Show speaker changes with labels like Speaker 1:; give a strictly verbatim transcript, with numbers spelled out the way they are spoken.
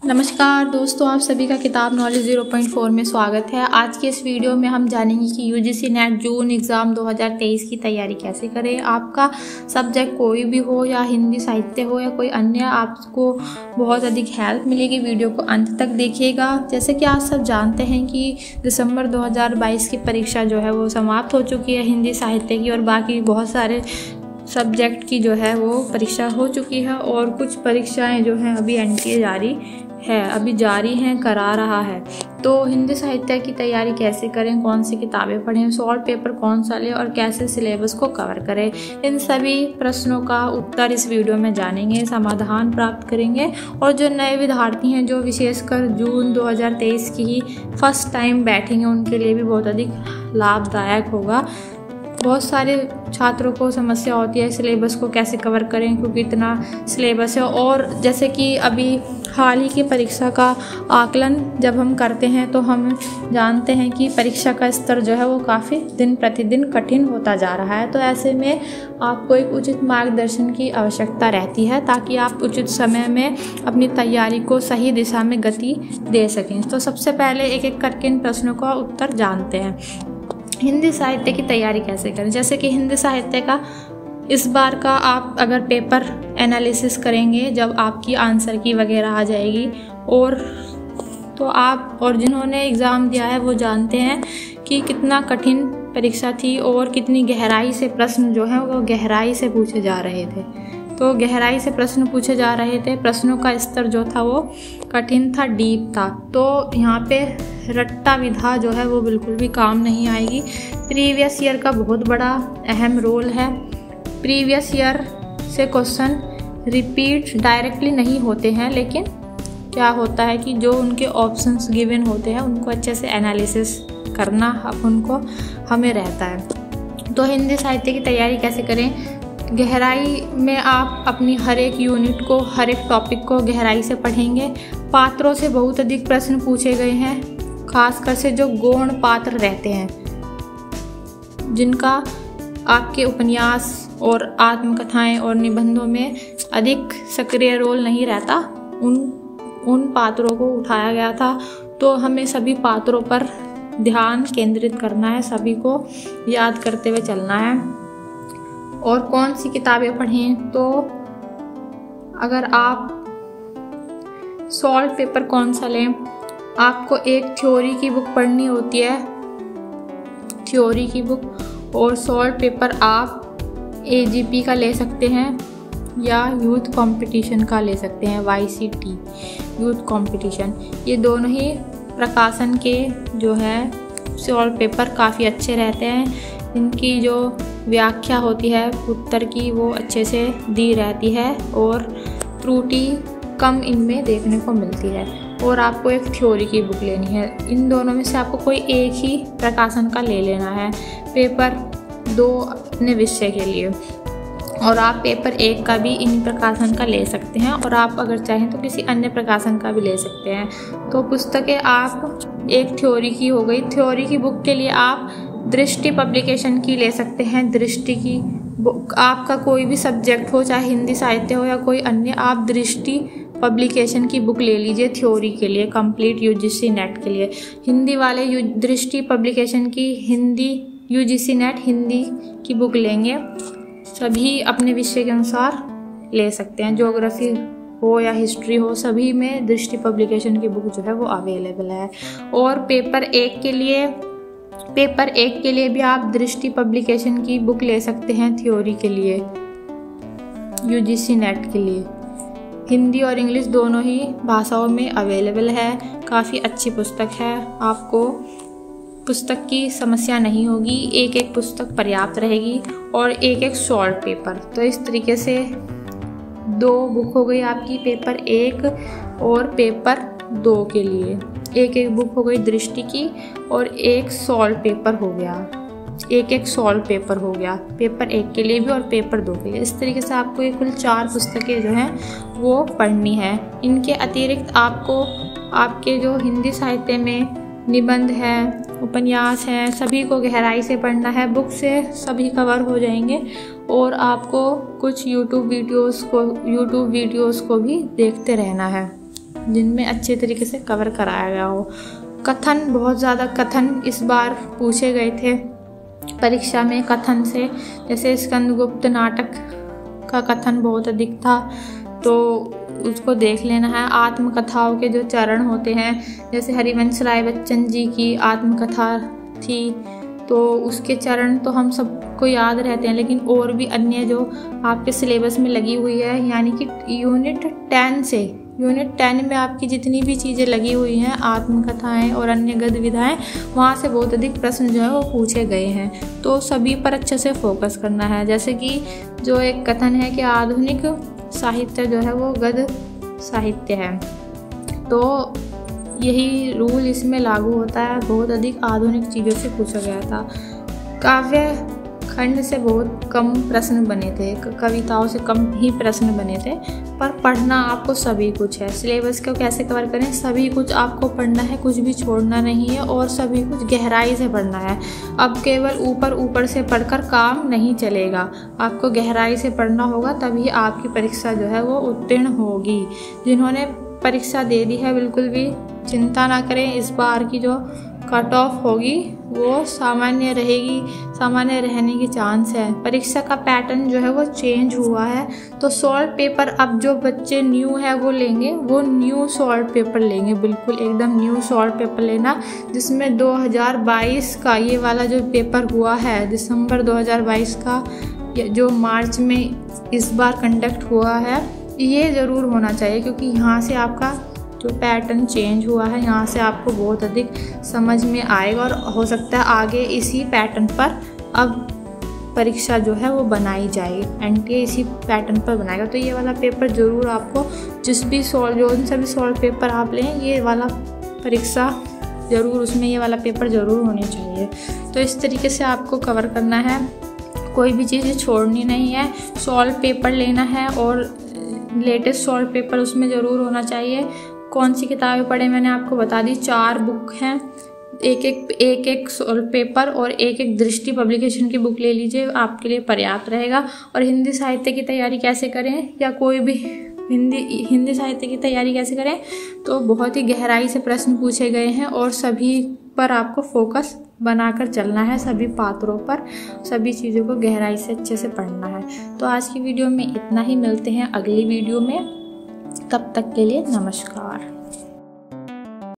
Speaker 1: नमस्कार दोस्तों, आप सभी का किताब नॉलेज ज़ीरो पॉइंट फोर में स्वागत है। आज के इस वीडियो में हम जानेंगे कि यूजीसी नेट जून एग्ज़ाम दो हज़ार तेईस की तैयारी कैसे करें। आपका सब्जेक्ट कोई भी हो या हिंदी साहित्य हो या कोई अन्य, आपको बहुत अधिक हेल्प मिलेगी। वीडियो को अंत तक देखिएगा। जैसे कि आप सब जानते हैं कि दिसंबर दो हज़ार बाईस की परीक्षा जो है वो समाप्त हो चुकी है हिंदी साहित्य की, और बाकी बहुत सारे सब्जेक्ट की जो है वो परीक्षा हो चुकी है, और कुछ परीक्षाएं जो हैं अभी एनटीए जारी है अभी जारी हैं करा रहा है। तो हिंदी साहित्य की तैयारी कैसे करें, कौन सी किताबें पढ़ें, सॉल्व पेपर कौन सा लें और कैसे सिलेबस को कवर करें, इन सभी प्रश्नों का उत्तर इस वीडियो में जानेंगे, समाधान प्राप्त करेंगे। और जो नए विद्यार्थी हैं, जो विशेषकर जून दो हज़ार तेईस की ही फर्स्ट टाइम बैठेंगे, उनके लिए भी बहुत अधिक लाभदायक होगा। बहुत सारे छात्रों को समस्या होती है सिलेबस को कैसे कवर करें, क्योंकि इतना सिलेबस है। और जैसे कि अभी हाल ही की परीक्षा का आकलन जब हम करते हैं तो हम जानते हैं कि परीक्षा का स्तर जो है वो काफ़ी दिन प्रतिदिन कठिन होता जा रहा है। तो ऐसे में आपको एक उचित मार्गदर्शन की आवश्यकता रहती है, ताकि आप उचित समय में अपनी तैयारी को सही दिशा में गति दे सकें। तो सबसे पहले एक एक करके इन प्रश्नों का उत्तर जानते हैं। हिंदी साहित्य की तैयारी कैसे करें। जैसे कि हिंदी साहित्य का इस बार का आप अगर पेपर एनालिसिस करेंगे, जब आपकी आंसर की वगैरह आ जाएगी, और तो आप और जिन्होंने एग्ज़ाम दिया है वो जानते हैं कि कितना कठिन परीक्षा थी और कितनी गहराई से प्रश्न जो है वो गहराई से पूछे जा रहे थे। तो गहराई से प्रश्न पूछे जा रहे थे, प्रश्नों का स्तर जो था वो कठिन था, डीप था। तो यहाँ पे रट्टा विधा जो है वो बिल्कुल भी काम नहीं आएगी। प्रीवियस ईयर का बहुत बड़ा अहम रोल है। प्रीवियस ईयर से क्वेश्चन रिपीट डायरेक्टली नहीं होते हैं, लेकिन क्या होता है कि जो उनके ऑप्शंस गिवन होते हैं उनको अच्छे से एनालिसिस करना अब उनको हमें रहता है। तो हिंदी साहित्य की तैयारी कैसे करें। गहराई में आप अपनी हर एक यूनिट को, हर एक टॉपिक को गहराई से पढ़ेंगे। पात्रों से बहुत अधिक प्रश्न पूछे गए हैं, खासकर से जो गौण पात्र रहते हैं, जिनका आपके उपन्यास और आत्मकथाएं और निबंधों में अधिक सक्रिय रोल नहीं रहता, उन उन पात्रों को उठाया गया था। तो हमें सभी पात्रों पर ध्यान केंद्रित करना है, सभी को याद करते हुए चलना है। और कौन सी किताबें पढ़ें, तो अगर आप सॉल्व पेपर कौन सा लें, आपको एक थ्योरी की बुक पढ़नी होती है, थ्योरी की बुक, और सॉल्व पेपर आप एजीपी का ले सकते हैं या यूथ कंपटीशन का ले सकते हैं, वाईसीटी यूथ कंपटीशन। ये दोनों ही प्रकाशन के जो है सॉल्व पेपर काफ़ी अच्छे रहते हैं। इनकी जो व्याख्या होती है उत्तर की वो अच्छे से दी रहती है, और त्रुटि कम इनमें देखने को मिलती है। और आपको एक थ्योरी की बुक लेनी है। इन दोनों में से आपको कोई एक ही प्रकाशन का ले लेना है, पेपर दो अपने विषय के लिए, और आप पेपर एक का भी इन प्रकाशन का ले सकते हैं, और आप अगर चाहें तो किसी अन्य प्रकाशन का भी ले सकते हैं। तो पुस्तकें आप एक थ्योरी की हो गई। थ्योरी की बुक के लिए आप दृष्टि पब्लिकेशन की ले सकते हैं। दृष्टि की बुक, आपका कोई भी सब्जेक्ट हो, चाहे हिंदी साहित्य हो या कोई अन्य, आप दृष्टि पब्लिकेशन की बुक ले लीजिए थ्योरी के लिए, कंप्लीट यूजीसी नेट के लिए। हिंदी वाले दृष्टि पब्लिकेशन की हिंदी यूजीसी नेट हिंदी की बुक लेंगे, सभी अपने विषय के अनुसार ले सकते हैं। ज्योग्राफी हो या हिस्ट्री हो, सभी में दृष्टि पब्लिकेशन की बुक जो है वो अवेलेबल है। और पेपर एक के लिए पेपर एक के लिए भी आप दृष्टि पब्लिकेशन की बुक ले सकते हैं थ्योरी के लिए, यूजीसी नेट के लिए। हिंदी और इंग्लिश दोनों ही भाषाओं में अवेलेबल है। काफ़ी अच्छी पुस्तक है, आपको पुस्तक की समस्या नहीं होगी, एक एक पुस्तक पर्याप्त रहेगी, और एक एक सॉल्व पेपर। तो इस तरीके से दो बुक हो गई आपकी पेपर एक और पेपर दो के लिए। एक एक बुक हो गई दृष्टि की, और एक सॉल्व पेपर हो गया, एक एक सॉल्व पेपर हो गया पेपर एक के लिए भी और पेपर दो के लिए। इस तरीके से आपको ये कुल चार पुस्तकें जो हैं वो पढ़नी है। इनके अतिरिक्त आपको आपके जो हिंदी साहित्य में निबंध है, उपन्यास हैं, सभी को गहराई से पढ़ना है। बुक से सभी कवर हो जाएंगे, और आपको कुछ यूट्यूब वीडियोस को यूट्यूब वीडियोस को भी देखते रहना है। जिनमें अच्छे तरीके से कवर कराया गया हो। कथन, बहुत ज़्यादा कथन इस बार पूछे गए थे परीक्षा में कथन से, जैसे स्कंदगुप्त नाटक का कथन बहुत अधिक था, तो उसको देख लेना है। आत्मकथाओं के जो चरण होते हैं, जैसे हरिवंश राय बच्चन जी की आत्मकथा थी, तो उसके चरण तो हम सबको याद रहते हैं, लेकिन और भी अन्य जो आपके सिलेबस में लगी हुई है, यानी कि यूनिट टेन से यूनिट टेन में आपकी जितनी भी चीज़ें लगी हुई हैं, आत्मकथाएं और अन्य गद्य विधाएं, वहाँ से बहुत अधिक प्रश्न जो है वो पूछे गए हैं। तो सभी पर अच्छे से फोकस करना है। जैसे कि जो एक कथन है कि आधुनिक साहित्य जो है वो गद्य साहित्य है, तो यही रूल इसमें लागू होता है। बहुत अधिक आधुनिक चीज़ों से पूछा गया था। काव्य खंड से बहुत कम प्रश्न बने थे, कविताओं से कम ही प्रश्न बने थे, पर पढ़ना आपको सभी कुछ है। सिलेबस को कैसे कवर करें, सभी कुछ आपको पढ़ना है, कुछ भी छोड़ना नहीं है और सभी कुछ गहराई से पढ़ना है। अब केवल ऊपर ऊपर से पढ़कर काम नहीं चलेगा, आपको गहराई से पढ़ना होगा, तभी आपकी परीक्षा जो है वो उत्तीर्ण होगी। जिन्होंने परीक्षा दे दी है, बिल्कुल भी चिंता ना करें। इस बार की जो कट ऑफ होगी वो सामान्य रहेगी, सामान्य रहने की चांस है। परीक्षा का पैटर्न जो है वो चेंज हुआ है, तो सॉल्व पेपर अब जो बच्चे न्यू है वो लेंगे, वो न्यू सॉल्व पेपर लेंगे, बिल्कुल एकदम न्यू सॉल्व पेपर लेना, जिसमें दो हज़ार बाईस का ये वाला जो पेपर हुआ है, दिसंबर दो हज़ार बाईस का जो मार्च में इस बार कंडक्ट हुआ है, ये ज़रूर होना चाहिए, क्योंकि यहाँ से आपका जो पैटर्न चेंज हुआ है, यहाँ से आपको बहुत अधिक समझ में आएगा और हो सकता है आगे इसी पैटर्न पर अब परीक्षा जो है वो बनाई जाएगी। एनटीए इसी पैटर्न पर बनाएगा, तो ये वाला पेपर ज़रूर आपको, जिस भी सॉल्व जो उन सभी सॉल्व पेपर आप लें, ये वाला परीक्षा ज़रूर, उसमें ये वाला पेपर ज़रूर होने चाहिए। तो इस तरीके से आपको कवर करना है, कोई भी चीज़ छोड़नी नहीं है। सॉल्व पेपर लेना है और लेटेस्ट सॉल्व पेपर उसमें ज़रूर होना चाहिए। कौन सी किताबें पढ़े मैंने आपको बता दी, चार बुक हैं, एक एक एक एक सॉल्व पेपर और एक एक दृष्टि पब्लिकेशन की बुक ले लीजिए, आपके लिए पर्याप्त रहेगा। और हिंदी साहित्य की तैयारी कैसे करें, या कोई भी हिंदी हिंदी साहित्य की तैयारी कैसे करें, तो बहुत ही गहराई से प्रश्न पूछे गए हैं और सभी पर आपको फोकस बनाकर चलना है, सभी पात्रों पर, सभी चीज़ों को गहराई से अच्छे से पढ़ना है। तो आज की वीडियो में इतना ही, मिलते हैं अगली वीडियो में, तब तक के लिए नमस्कार।